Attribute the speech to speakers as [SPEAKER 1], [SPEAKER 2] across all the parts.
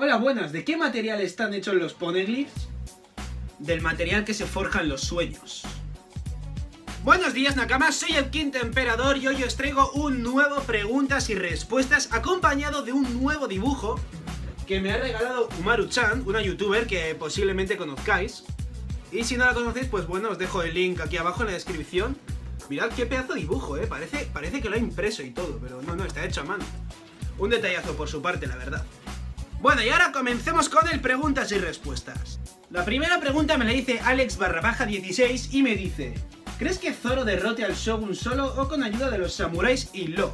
[SPEAKER 1] Hola, buenas. ¿De qué material están hechos los poneglyphs? Del material que se forja en los sueños. Buenos días, Nakamas, soy el Quinto Emperador y hoy os traigo un nuevo preguntas y respuestas acompañado de un nuevo dibujo que me ha regalado Umaru-chan, una youtuber que posiblemente conozcáis. Y si no la conocéis, pues bueno, os dejo el link aquí abajo en la descripción. Mirad qué pedazo de dibujo, parece que lo ha impreso y todo, pero no, está hecho a mano. Un detallazo por su parte, la verdad. Bueno, y ahora comencemos con el preguntas y respuestas. La primera pregunta me la dice Alex_16 y me dice: ¿crees que Zoro derrote al Shogun solo o con ayuda de los samuráis y Law?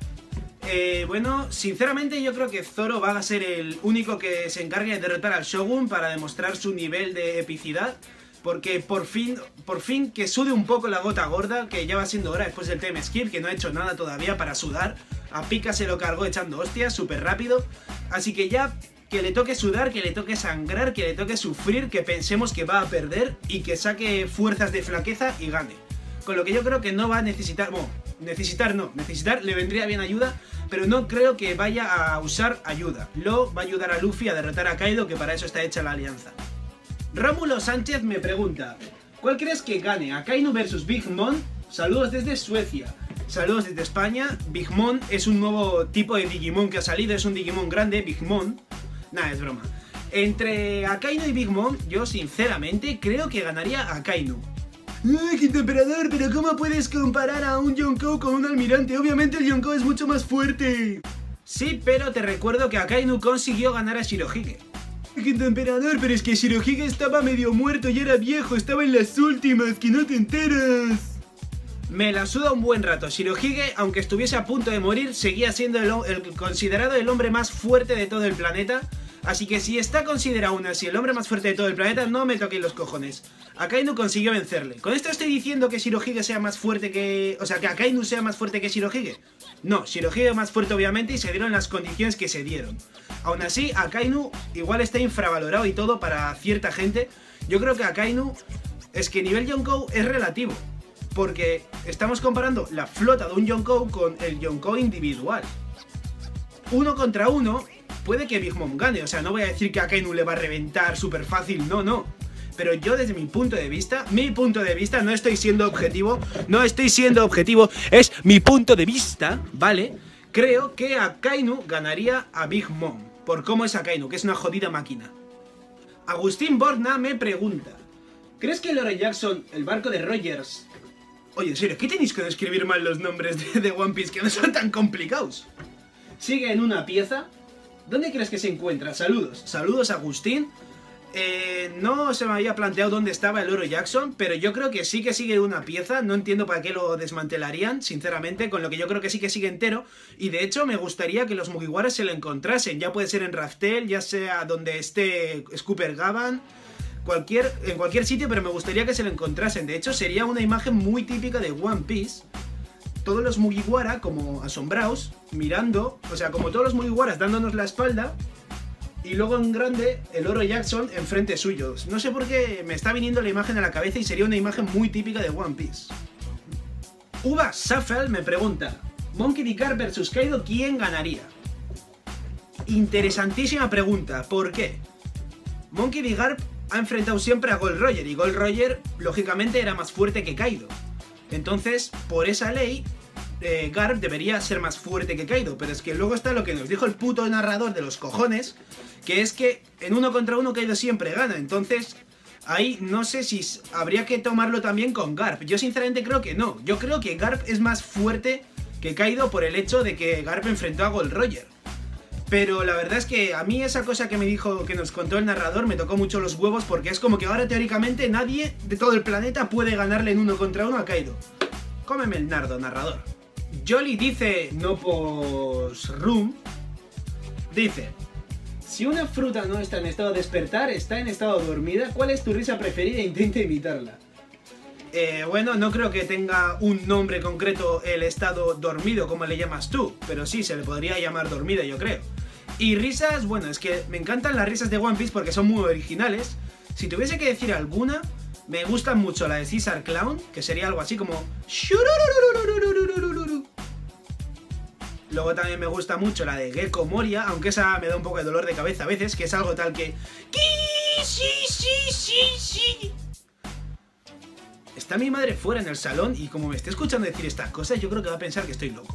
[SPEAKER 1] Bueno, sinceramente yo creo que Zoro va a ser el único que se encargue de derrotar al Shogun para demostrar su nivel de epicidad. Porque por fin que sude un poco la gota gorda, que ya va siendo hora después del time skip, que no ha hecho nada todavía para sudar. A Pika se lo cargó echando hostias, súper rápido. Así que ya que le toque sudar, que le toque sangrar, que le toque sufrir, que pensemos que va a perder y que saque fuerzas de flaqueza y gane. Con lo que yo creo que no va a necesitar, bueno, necesitar le vendría bien ayuda, pero no creo que vaya a usar ayuda. Law va a ayudar a Luffy a derrotar a Kaido, que para eso está hecha la alianza. Rómulo Sánchez me pregunta: ¿cuál crees que gane? ¿Akainu vs Big Mom? Saludos desde Suecia. Saludos desde España. Big Mom es un nuevo tipo de Digimon que ha salido, es un Digimon grande, Big Mom. Nah, es broma. Entre Akainu y Big Mom, yo sinceramente creo que ganaría Akainu. ¡Ay, Quinto Emperador! ¿Pero cómo puedes comparar a un Yonkou con un almirante? Obviamente el Yonkou es mucho más fuerte. Sí, pero te recuerdo que Akainu consiguió ganar a Shirohige. Quinto Emperador, pero es que Shirohige estaba medio muerto y era viejo, estaba en las últimas, que no te enteras. Me la suda un buen rato. Shirohige, aunque estuviese a punto de morir, seguía siendo considerado el hombre más fuerte de todo el planeta. Así que si está considerado aún así el hombre más fuerte de todo el planeta, no me toquéis los cojones. Akainu consiguió vencerle. ¿Con esto estoy diciendo que Shirohige sea más fuerte que... o sea, que Akainu sea más fuerte que Shirohige? No, Shirohige es más fuerte obviamente y se dieron las condiciones que se dieron. Aún así, Akainu igual está infravalorado y todo para cierta gente. Yo creo que Akainu es que nivel Yonkou es relativo. Porque estamos comparando la flota de un Yonkou con el Yonkou individual. Uno contra uno, puede que Big Mom gane. O sea, no voy a decir que Akainu le va a reventar súper fácil, no. Pero yo desde mi punto de vista, no estoy siendo objetivo, es mi punto de vista, ¿vale? Creo que Akainu ganaría a Big Mom, por cómo es Akainu, que es una jodida máquina. Agustín Borna me pregunta: ¿crees que Lore Jackson, el barco de Rogers... Oye, en serio, ¿qué tenéis que escribir mal los nombres de One Piece, que no son tan complicados? ¿Sigue en una pieza? ¿Dónde crees que se encuentra? Saludos Agustín. No se me había planteado dónde estaba el Oro Jackson, pero yo creo que sí que sigue una pieza. No entiendo para qué lo desmantelarían, sinceramente, con lo que yo creo que sí que sigue entero. Y de hecho me gustaría que los Mugiwaras se lo encontrasen. Ya puede ser en Raftel, ya sea donde esté Scooper Gavan, en cualquier sitio, pero me gustaría que se lo encontrasen. De hecho sería una imagen muy típica de One Piece. Todos los Mugiwara como asombrados, mirando, o sea, como todos los Mugiwaras dándonos la espalda. Y luego en grande, el Oro Jackson enfrente suyo. No sé por qué me está viniendo la imagen a la cabeza y sería una imagen muy típica de One Piece. Uva Safel me pregunta: Monkey D. Garp vs Kaido, ¿quién ganaría? Interesantísima pregunta. ¿Por qué? Monkey D. Garp ha enfrentado siempre a Gold Roger y Gold Roger, lógicamente, era más fuerte que Kaido. Entonces, por esa ley, Garp debería ser más fuerte que Kaido. Pero es que luego está lo que nos dijo el puto narrador de los cojones, que es que en uno contra uno Kaido siempre gana. Entonces, ahí no sé si habría que tomarlo también con Garp. Yo sinceramente creo que no. Yo creo que Garp es más fuerte que Kaido por el hecho de que Garp enfrentó a Gold Roger. Pero la verdad es que a mí esa cosa que me dijo, que nos contó el narrador, me tocó mucho los huevos, porque es como que ahora teóricamente nadie de todo el planeta puede ganarle en uno contra uno a Kaido. Cómeme el nardo, narrador. Jolly dice, no pos room, dice: si una fruta no está en estado de despertar, está en estado dormida, ¿cuál es tu risa preferida? Intenta imitarla. Bueno, no creo que tenga un nombre concreto el estado dormido, como le llamas tú, pero sí, se le podría llamar dormida, yo creo. Y risas, bueno, es que me encantan las risas de One Piece porque son muy originales. Si tuviese que decir alguna, me gusta mucho la de Caesar Clown, que sería algo así como... Luego también me gusta mucho la de Gecko Moria, aunque esa me da un poco de dolor de cabeza a veces, que es algo tal que... Sí. Está mi madre fuera en el salón y como me esté escuchando decir estas cosas, yo creo que va a pensar que estoy loco.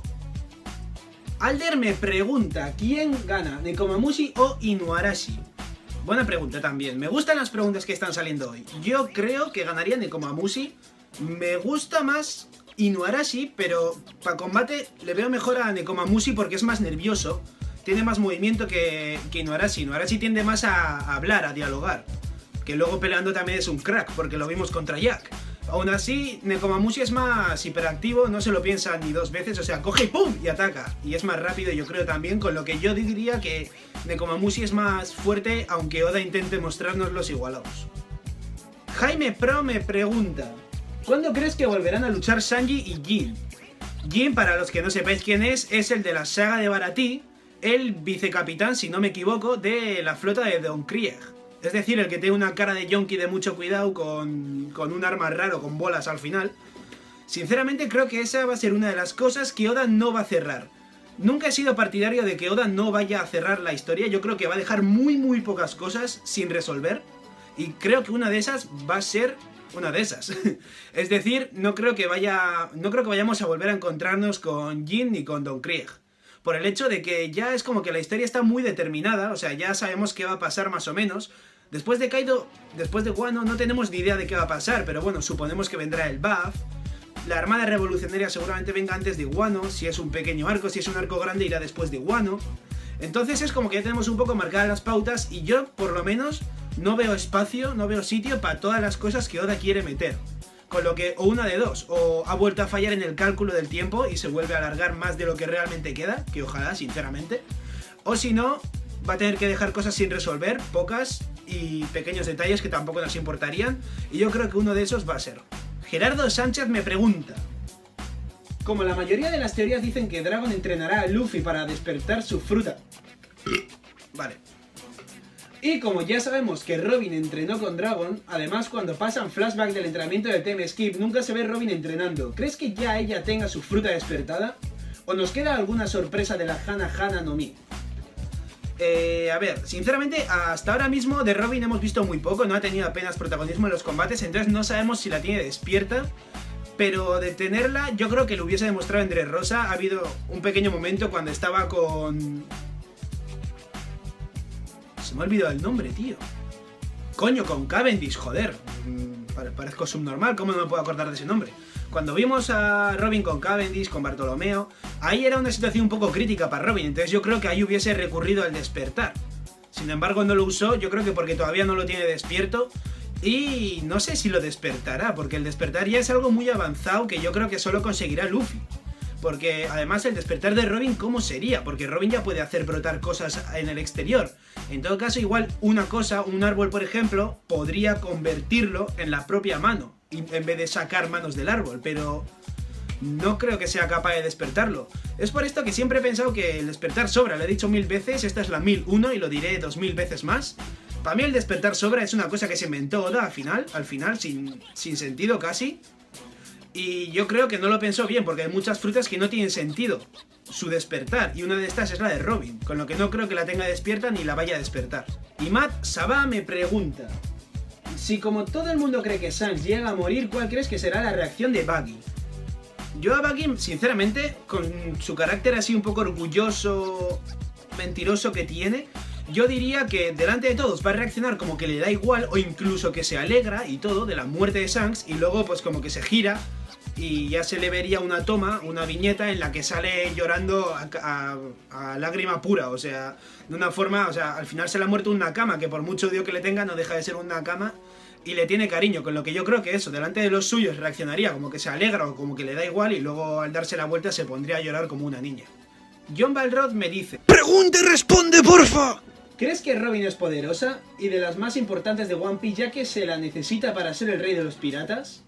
[SPEAKER 1] Alder me pregunta, ¿quién gana, Nekomamushi o Inuarashi? Buena pregunta también. Me gustan las preguntas que están saliendo hoy. Yo creo que ganaría Nekomamushi. Me gusta más Inuarashi, pero para combate le veo mejor a Nekomamushi porque es más nervioso. Tiene más movimiento que Inuarashi. Inuarashi tiende más a hablar, a dialogar. Que luego peleando también es un crack, porque lo vimos contra Jack. Aún así, Nekomamushi es más hiperactivo, no se lo piensa ni dos veces, o sea, coge y ¡pum! Y ataca. Y es más rápido, yo creo también, con lo que yo diría que Nekomamushi es más fuerte, aunque Oda intente mostrarnos los igualados. Jaime Pro me pregunta, ¿cuándo crees que volverán a luchar Sanji y Jin? Jin, para los que no sepáis quién es el de la saga de Baratie, el vicecapitán, si no me equivoco, de la flota de Don Krieg. Es decir, el que tiene una cara de yonki de mucho cuidado con un arma raro, con bolas al final. Sinceramente creo que esa va a ser una de las cosas que Oda no va a cerrar. Nunca he sido partidario de que Oda no vaya a cerrar la historia. Yo creo que va a dejar muy pocas cosas sin resolver. Y creo que una de esas va a ser una de esas. Es decir, no creo que vayamos a volver a encontrarnos con Jin ni con Don Krieg. Por el hecho de que ya es como que la historia está muy determinada, o sea, ya sabemos qué va a pasar más o menos. Después de Kaido, después de Wano, no tenemos ni idea de qué va a pasar, pero bueno, suponemos que vendrá el BAF. La Armada Revolucionaria seguramente venga antes de Wano, si es un pequeño arco, si es un arco grande irá después de Wano. Entonces es como que ya tenemos un poco marcadas las pautas y yo, por lo menos, no veo espacio, no veo sitio para todas las cosas que Oda quiere meter. Con lo que, o una de dos, o ha vuelto a fallar en el cálculo del tiempo y se vuelve a alargar más de lo que realmente queda, que ojalá, sinceramente. O si no, va a tener que dejar cosas sin resolver, pocas y pequeños detalles que tampoco nos importarían. Y yo creo que uno de esos va a ser. Gerardo Sánchez me pregunta. Como la mayoría de las teorías dicen que Dragon entrenará a Luffy para despertar su fruta. Vale. Y como ya sabemos que Robin entrenó con Dragon, además cuando pasan flashbacks del entrenamiento de Time Skip nunca se ve Robin entrenando. ¿Crees que ya ella tenga su fruta despertada? ¿O nos queda alguna sorpresa de la Hana Hana no Mi? A ver, sinceramente hasta ahora mismo de Robin hemos visto muy poco, no ha tenido apenas protagonismo en los combates, entonces no sabemos si la tiene despierta. Pero de tenerla yo creo que lo hubiese demostrado en Dressrosa. Ha habido un pequeño momento cuando estaba con... Se me ha olvidado el nombre, tío. Coño, con Cavendish, joder. Parezco subnormal, ¿cómo no me puedo acordar de ese nombre? Cuando vimos a Robin con Cavendish, con Bartolomeo, ahí era una situación un poco crítica para Robin, entonces yo creo que ahí hubiese recurrido al despertar. Sin embargo no lo usó, yo creo que porque todavía no lo tiene despierto. Y no sé si lo despertará, porque el despertar ya es algo muy avanzado que yo creo que solo conseguirá Luffy. Porque además el despertar de Robin, ¿cómo sería? Porque Robin ya puede hacer brotar cosas en el exterior. En todo caso, igual una cosa, un árbol por ejemplo, podría convertirlo en la propia mano, en vez de sacar manos del árbol, pero no creo que sea capaz de despertarlo. Es por esto que siempre he pensado que el despertar sobra, lo he dicho 1000 veces, esta es la 1001 y lo diré 2000 veces más. Para mí el despertar sobra es una cosa que se inventó Oda al final, sin sentido casi. Y yo creo que no lo pensó bien, porque hay muchas frutas que no tienen sentido su despertar, y una de estas es la de Robin, con lo que no creo que la tenga despierta ni la vaya a despertar. Y Matt Sabah me pregunta, si como todo el mundo cree que Shanks llega a morir, ¿cuál crees que será la reacción de Buggy? Yo a Buggy, sinceramente, con su carácter así un poco orgulloso, mentiroso que tiene, yo diría que delante de todos va a reaccionar como que le da igual, o incluso que se alegra y todo de la muerte de Shanks, y luego pues como que se gira y ya se le vería una toma, una viñeta en la que sale llorando a lágrima pura, o sea, de una forma, o sea, al final se le ha muerto una Nakama, que por mucho odio que le tenga no deja de ser una Nakama y le tiene cariño, con lo que yo creo que eso, delante de los suyos reaccionaría como que se alegra o como que le da igual, y luego al darse la vuelta se pondría a llorar como una niña. John Balrog me dice:
[SPEAKER 2] ¡Pregunta y responde, porfa!
[SPEAKER 1] ¿Crees que Robin es poderosa y de las más importantes de One Piece, ya que se la necesita para ser el rey de los piratas?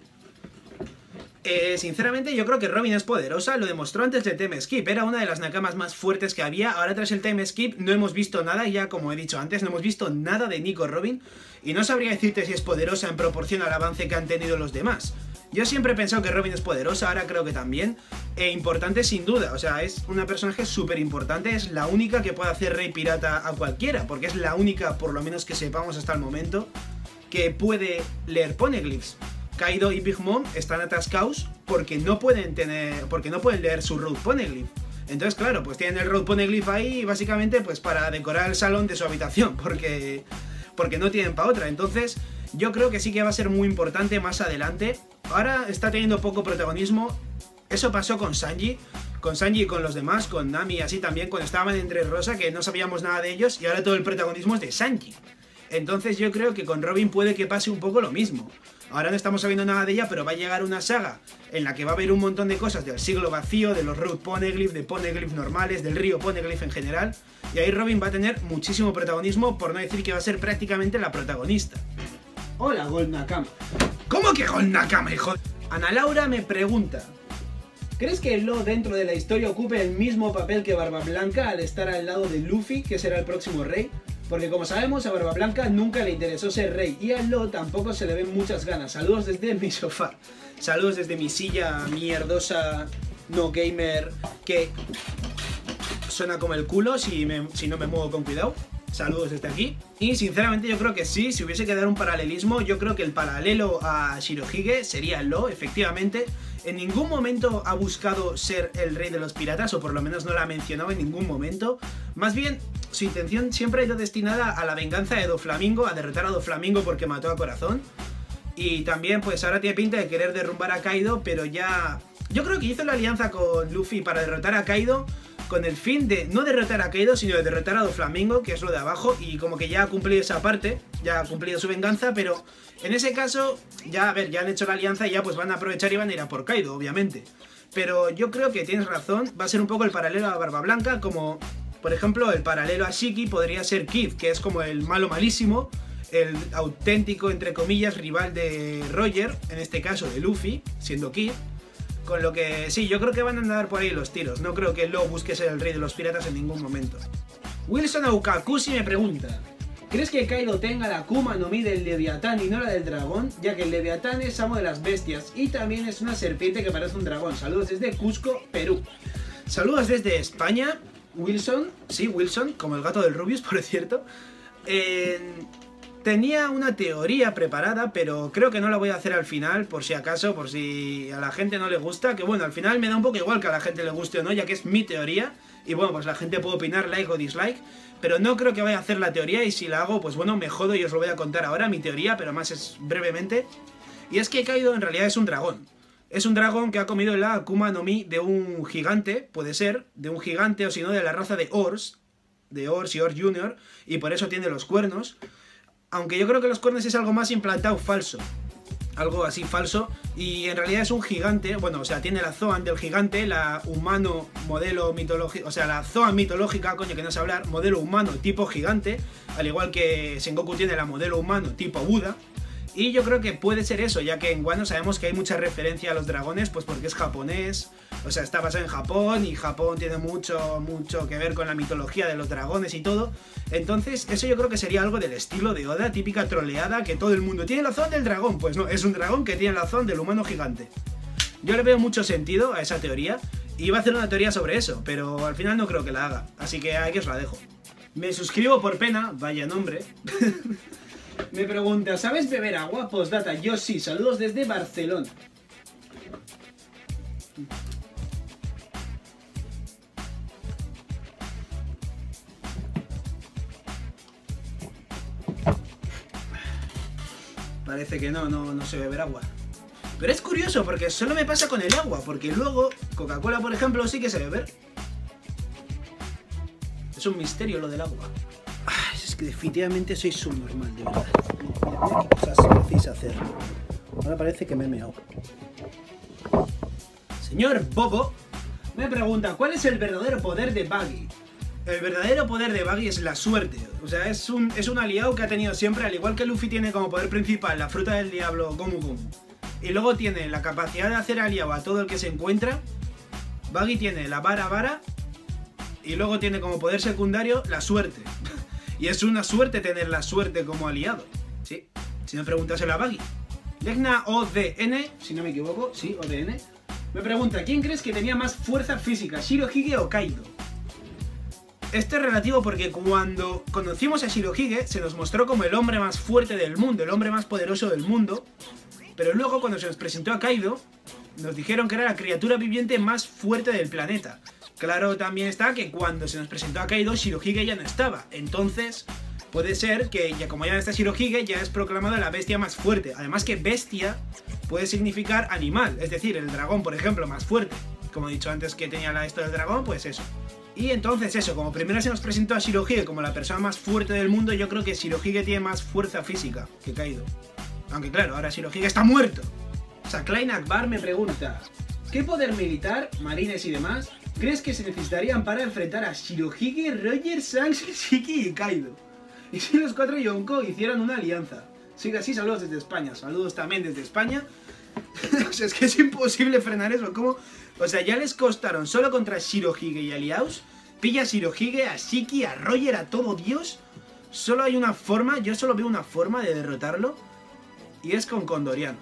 [SPEAKER 1] Sinceramente yo creo que Robin es poderosa, lo demostró antes del Time Skip, era una de las Nakamas más fuertes que había. Ahora tras el Time Skip no hemos visto nada, ya como he dicho antes, no hemos visto nada de Nico Robin, y no sabría decirte si es poderosa en proporción al avance que han tenido los demás. Yo siempre he pensado que Robin es poderosa, ahora creo que también. E importante sin duda, o sea, es una personaje súper importante, es la única que puede hacer rey pirata a cualquiera, porque es la única, por lo menos que sepamos hasta el momento, que puede leer poneglyphs. Kaido y Big Mom están atascados porque no pueden leer su Road Poneglyph. Entonces, claro, pues tienen el Road Poneglyph ahí básicamente pues para decorar el salón de su habitación, porque no tienen para otra. Entonces, yo creo que sí que va a ser muy importante más adelante. Ahora está teniendo poco protagonismo. Eso pasó con Sanji y con los demás, con Nami y así también, cuando estaban en Dressrosa, que no sabíamos nada de ellos, y ahora todo el protagonismo es de Sanji. Entonces yo creo que con Robin puede que pase un poco lo mismo. Ahora no estamos sabiendo nada de ella, pero va a llegar una saga en la que va a haber un montón de cosas del siglo vacío, de los Road Poneglyph, de Poneglyph normales, del río Poneglyph en general, y ahí Robin va a tener muchísimo protagonismo, por no decir que va a ser prácticamente la protagonista. Hola, Gold Nakama. ¿Cómo que Gold Nakama, hijo? Ana Laura me pregunta: ¿crees que Law dentro de la historia ocupe el mismo papel que Barba Blanca al estar al lado de Luffy, que será el próximo rey? Porque como sabemos, a Barba Blanca nunca le interesó ser rey y a Law tampoco se le ven muchas ganas. Saludos desde mi sofá. Saludos desde mi silla mierdosa, no gamer, que suena como el culo si no me muevo con cuidado. Saludos desde aquí. Y sinceramente yo creo que sí, si hubiese que dar un paralelismo, yo creo que el paralelo a Shirohige sería Law, efectivamente. En ningún momento ha buscado ser el rey de los piratas, o por lo menos no la ha mencionado en ningún momento. Más bien, su intención siempre ha ido destinada a la venganza de Doflamingo, a derrotar a Doflamingo porque mató a Corazón. Y también, pues ahora tiene pinta de querer derrumbar a Kaido, pero ya... Yo creo que hizo la alianza con Luffy para derrotar a Kaido, con el fin de no derrotar a Kaido, sino de derrotar a Doflamingo, que es lo de abajo, y como que ya ha cumplido esa parte, ya ha cumplido su venganza, pero en ese caso, ya, a ver, ya han hecho la alianza y ya pues van a aprovechar y van a ir a por Kaido, obviamente. Pero yo creo que tienes razón, va a ser un poco el paralelo a Barba Blanca, como, por ejemplo, el paralelo a Shiki podría ser Kid, que es como el malo malísimo, el auténtico, entre comillas, rival de Roger, en este caso de Luffy, siendo Kid. Con lo que sí, yo creo que van a andar por ahí los tiros. No creo que Law busque ser el rey de los piratas en ningún momento. Wilson Aukakushi me pregunta: ¿crees que Kaido tenga la Akuma no Mi del Leviatán y no la del dragón? Ya que el Leviatán es amo de las bestias y también es una serpiente que parece un dragón. Saludos desde Cusco, Perú. Saludos desde España, Wilson. Sí, Wilson, como el gato del Rubius, por cierto. Tenía una teoría preparada, pero creo que no la voy a hacer al final, por si acaso, por si a la gente no le gusta. Que bueno, al final me da un poco igual que a la gente le guste o no, ya que es mi teoría. Y bueno, pues la gente puede opinar like o dislike, pero no creo que vaya a hacer la teoría, y si la hago, pues bueno, me jodo y os lo voy a contar ahora, mi teoría, pero más es brevemente. Y es que Kaido en realidad es un dragón. Es un dragón que ha comido la Akuma no Mi de un gigante, puede ser, de un gigante o si no de la raza de Ors y Ors Jr., y por eso tiene los cuernos. Aunque yo creo que los cuernos es algo más implantado falso. Algo así falso. Y en realidad es un gigante. Bueno, o sea, tiene la Zoan del gigante, la humano modelo mitológico. O sea, la Zoan mitológica, coño, que no sé hablar. Modelo humano tipo gigante. Al igual que Sengoku tiene la modelo humano tipo Buda. Y yo creo que puede ser eso, ya que en Wano sabemos que hay mucha referencia a los dragones, pues porque es japonés, o sea, está basado en Japón, y Japón tiene mucho que ver con la mitología de los dragones y todo. Entonces, eso yo creo que sería algo del estilo de Oda, típica troleada, que todo el mundo tiene la Zoan del dragón. Pues no, es un dragón que tiene la Zoan del humano gigante. Yo le veo mucho sentido a esa teoría, y iba a hacer una teoría sobre eso, pero al final no creo que la haga, así que aquí os la dejo. Me suscribo por pena, vaya nombre. Me pregunta: ¿sabes beber agua? Postdata, yo sí. Saludos desde Barcelona. Parece que no sé beber agua. Pero es curioso porque solo me pasa con el agua, porque luego Coca-Cola, por ejemplo, sí que sé beber. Es un misterio lo del agua. Es que definitivamente soy subnormal, de verdad. Mira qué cosas decís hacer. Ahora parece que me he meado. Señor Bobo me pregunta: ¿cuál es el verdadero poder de Buggy? El verdadero poder de Buggy es la suerte. O sea, es un aliado que ha tenido siempre, al igual que Luffy tiene como poder principal la fruta del diablo Gomu Gomu, y luego tiene la capacidad de hacer aliado a todo el que se encuentra. Buggy tiene la vara y luego tiene como poder secundario la suerte. Y es una suerte tener la suerte como aliado. Sí, si no, pregúntaselo a Buggy. Legna ODN, si no me equivoco, sí, ODN, me pregunta, ¿quién crees que tenía más fuerza física, Shirohige o Kaido? Esto es relativo porque cuando conocimos a Shirohige se nos mostró como el hombre más fuerte del mundo, el hombre más poderoso del mundo, pero luego cuando se nos presentó a Kaido, nos dijeron que era la criatura viviente más fuerte del planeta. Claro, también está que cuando se nos presentó a Kaido, Shirohige ya no estaba, entonces puede ser que ya como ya no está Shirohige, ya es proclamada la bestia más fuerte. Además que bestia puede significar animal, es decir, el dragón, por ejemplo, más fuerte. Como he dicho antes que tenía esto del dragón, pues eso. Y entonces eso, como primero se nos presentó a Shirohige como la persona más fuerte del mundo, yo creo que Shirohige tiene más fuerza física que Kaido. Aunque claro, ahora Shirohige está muerto. O sea, Klein Akbar me pregunta, ¿qué poder militar, marines y demás, crees que se necesitarían para enfrentar a Shirohige, Roger, Shanks, Shiki y Kaido? Y si los 4 Yonko hicieran una alianza. Sigue así, saludos desde España. Saludos también desde España. O sea, es que es imposible frenar eso. ¿Cómo? O sea, ya les costaron solo contra Shirohige y aliados. Pilla a Shirohige, a Shiki, a Roger, a todo Dios. Solo hay una forma, yo solo veo una forma de derrotarlo. Y es con Condoriano.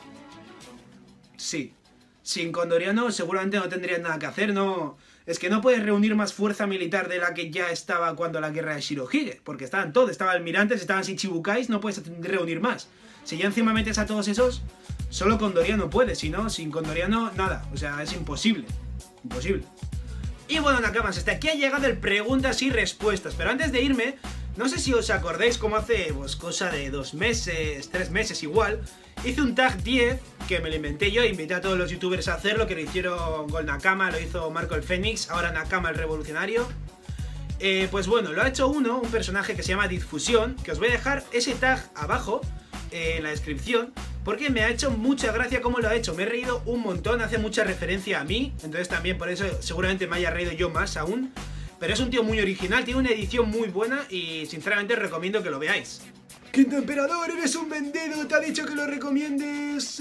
[SPEAKER 1] Sí. Sin Condoriano seguramente no tendrían nada que hacer, no... Es que no puedes reunir más fuerza militar de la que ya estaba cuando la guerra de Shirohige, porque estaban todos, estaban almirantes, estaban Shichibukais, no puedes reunir más. Si ya encima metes a todos esos, solo Condoriano puede, si no, sin Condoriano, nada, o sea, es imposible. Imposible. Y bueno, Nakamas, hasta aquí ha llegado el preguntas y respuestas, pero antes de irme, no sé si os acordáis cómo hace, pues, cosa de 2 meses, 3 meses igual, hice un tag 10, que me lo inventé yo, invité a todos los youtubers a hacerlo, que lo hicieron Gold Nakama, lo hizo Marco el Fénix, ahora Nakama el Revolucionario. Pues bueno, lo ha hecho un personaje que se llama Difusión, que os voy a dejar ese tag abajo, en la descripción, porque me ha hecho mucha gracia cómo lo ha hecho, me he reído un montón, hace mucha referencia a mí, entonces también por eso seguramente me haya reído yo más aún, pero es un tío muy original, tiene una edición muy buena y sinceramente os recomiendo que lo veáis. Quinto Emperador, eres un vendido, te ha dicho que lo recomiendes.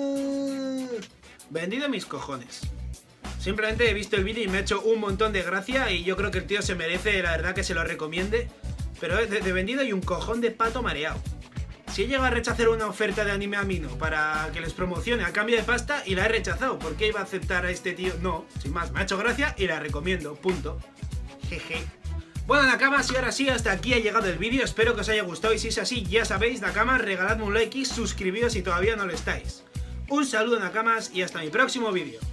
[SPEAKER 1] Vendido mis cojones. Simplemente he visto el vídeo y me ha hecho un montón de gracia y yo creo que el tío se merece, la verdad, que se lo recomiende. Pero de vendido hay un cojón de pato mareado. Si he llegado a rechazar una oferta de Anime Amino para que les promocione a cambio de pasta y la he rechazado, ¿por qué iba a aceptar a este tío? No, sin más, me ha hecho gracia y la recomiendo, punto. Jeje. Bueno, Nakamas, y ahora sí, hasta aquí ha llegado el vídeo, espero que os haya gustado y si es así, ya sabéis, Nakamas, regaladme un like y suscribíos si todavía no lo estáis. Un saludo, Nakamas, y hasta mi próximo vídeo.